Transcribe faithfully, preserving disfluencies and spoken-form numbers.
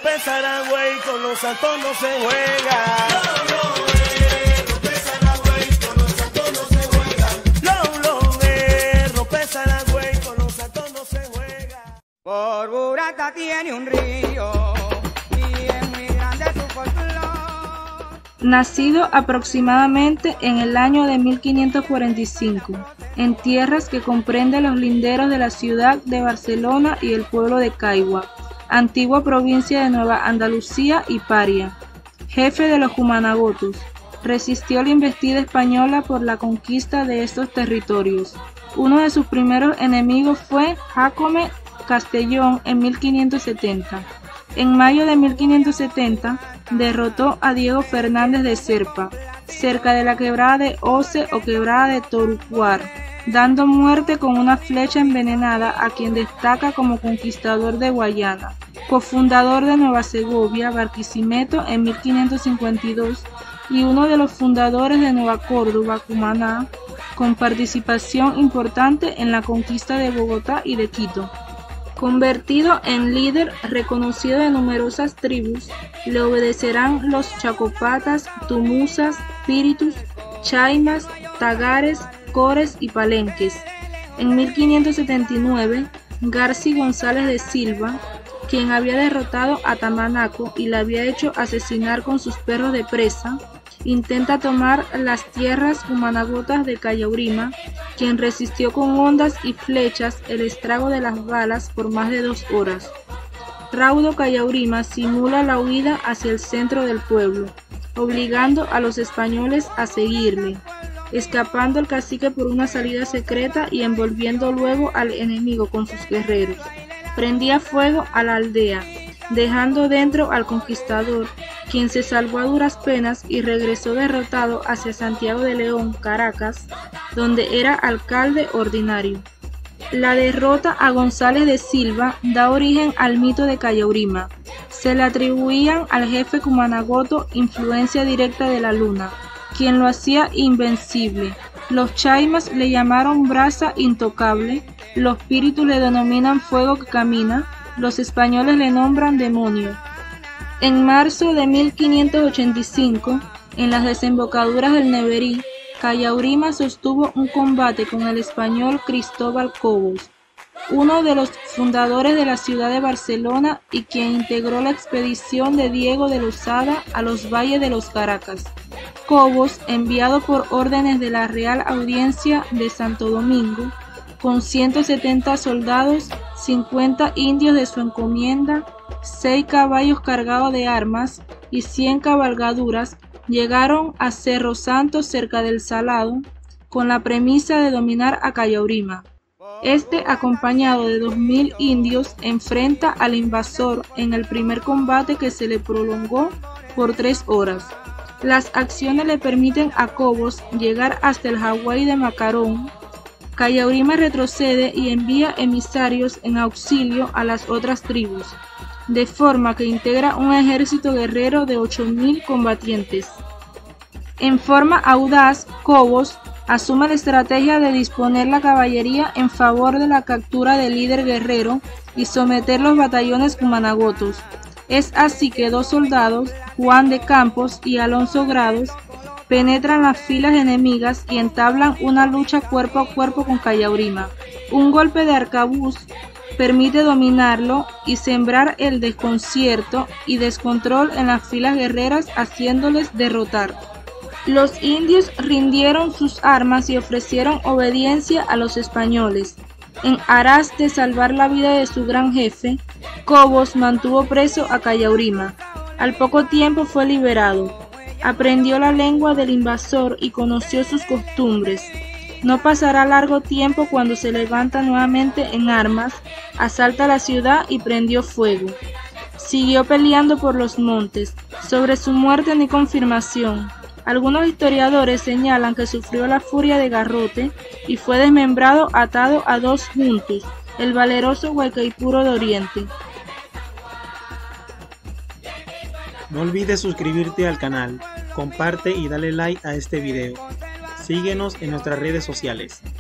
rompe Saragüey, con los santos no se juega. Lo, lo, eh, rompe Saragüey, con los santos no se juega. Lo, lo, eh, rompe Saragüey, con los santos no se juega. Por Burata tiene un río y es muy grande su folclor. Nacido aproximadamente en el año de mil quinientos cuarenta y cinco, en tierras que comprenden los linderos de la ciudad de Barcelona y el pueblo de Caigua, antigua provincia de Nueva Andalucía y Paria. Jefe de los cumanagotos, resistió la embestida española por la conquista de estos territorios. Uno de sus primeros enemigos fue Jacome Castellón en mil quinientos setenta. En mayo de mil quinientos setenta derrotó a Diego Fernández de Serpa, cerca de la quebrada de Oce o quebrada de Torucuar, dando muerte con una flecha envenenada a quien destaca como conquistador de Guayana, cofundador de Nueva Segovia, Barquisimeto en mil quinientos cincuenta y dos y uno de los fundadores de Nueva Córdoba, Cumaná, con participación importante en la conquista de Bogotá y de Quito. Convertido en líder reconocido de numerosas tribus, le obedecerán los chacopatas, tumusas, píritus, chaimas, tagares, cores y palenques. En mil quinientos setenta y nueve, Garci González de Silva, quien había derrotado a Tamanaco y la había hecho asesinar con sus perros de presa, intenta tomar las tierras cumanagotas de Cayaurima, quien resistió con hondas y flechas el estrago de las balas por más de dos horas. Raudo Cayaurima simula la huida hacia el centro del pueblo, obligando a los españoles a seguirle, escapando el cacique por una salida secreta y envolviendo luego al enemigo con sus guerreros. Prendía fuego a la aldea, dejando dentro al conquistador, quien se salvó a duras penas y regresó derrotado hacia Santiago de León, Caracas, donde era alcalde ordinario. La derrota a González de Silva da origen al mito de Cayaurima. Se le atribuían al jefe cumanagoto influencia directa de la luna, quien lo hacía invencible. Los chaimas le llamaron brasa intocable, los píritus le denominan fuego que camina, los españoles le nombran demonio. En marzo de mil quinientos ochenta y cinco, en las desembocaduras del Neverí, Cayaurima sostuvo un combate con el español Cristóbal Cobos, uno de los fundadores de la ciudad de Barcelona y quien integró la expedición de Diego de Losada a los valles de los Caracas. Cobos, enviado por órdenes de la Real Audiencia de Santo Domingo, con ciento setenta soldados, cincuenta indios de su encomienda, seis caballos cargados de armas y cien cabalgaduras, llegaron a Cerro Santo cerca del Salado, con la premisa de dominar a Cayaurima. Este, acompañado de dos mil indios, enfrenta al invasor en el primer combate que se le prolongó por tres horas. Las acciones le permiten a Cobos llegar hasta el Hawái de Macarón. Cayaurima retrocede y envía emisarios en auxilio a las otras tribus, de forma que integra un ejército guerrero de ocho mil combatientes. En forma audaz, Cobos asume la estrategia de disponer la caballería en favor de la captura del líder guerrero y someter los batallones cumanagotos. Es así que dos soldados, Juan de Campos y Alonso Grados, penetran las filas enemigas y entablan una lucha cuerpo a cuerpo con Cayaurima. Un golpe de arcabuz permite dominarlo y sembrar el desconcierto y descontrol en las filas guerreras, haciéndoles derrotar. Los indios rindieron sus armas y ofrecieron obediencia a los españoles. En aras de salvar la vida de su gran jefe, Cobos mantuvo preso a Cayaurima. Al poco tiempo fue liberado. Aprendió la lengua del invasor y conoció sus costumbres. No pasará largo tiempo cuando se levanta nuevamente en armas, asalta la ciudad y prendió fuego. Siguió peleando por los montes. Sobre su muerte no hay confirmación. Algunos historiadores señalan que sufrió la furia de Garrote y fue desmembrado atado a dos juntos, el valeroso Guaycaipuro de Oriente. No olvides suscribirte al canal, comparte y dale like a este video. Síguenos en nuestras redes sociales.